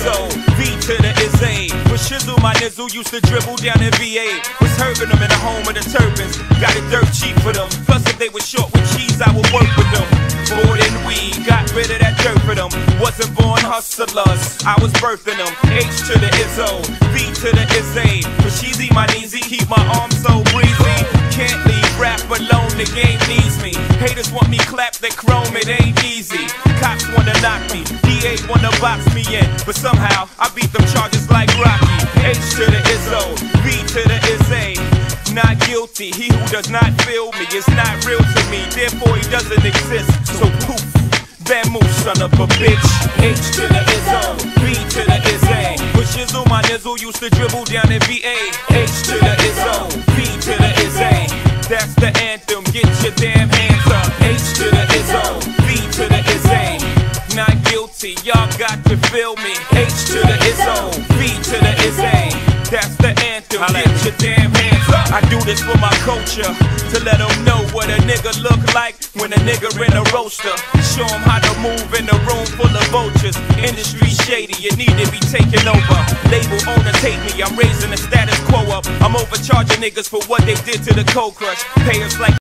Izzo, V to the Izzy. With Shizzle, my nizzle used to dribble down in VA. Was herbing them in the home of the turbans. Got it dirt cheap for them. Plus if they were short with cheese, I would work with them. More than weed, got rid of that dirt for them. Wasn't born hustlers, I was birthing them. H to the Izzo, V to the Izzy. For Sheezy, my kneesy, keep my arms so breezy. Can't leave rap alone, the game needs me. Haters want me clap that chrome, it ain't easy. Cops wanna knock me, DA wanna box me in. But somehow, I beat them charges like Rocky. H to the Izzo, V to the Izzy. Not guilty, he who does not feel me is not real to me, therefore he doesn't exist. So poof, bamboo, son of a bitch. H to the Izzo, V to the Izzy. With Shizzle, my nizzle used to dribble down in VA. H to the Izzo, V to the Izzy. That's the anthem, get your damn hands up. H to the Izzo, V to the Izzy. Not guilty, y'all got to feel me. H to the Izzo, V to the Izzy. That's the anthem, get your damn hands up. I do this for my culture, to let them know what a nigga look like when a nigga in a roaster. Show them how to move in a room full of vultures. Industry shady, it need to be taken over. Label owners hate me, I'm raising the status quo up. I'm overcharging niggas for what they did to the Cold Crush. Pay us like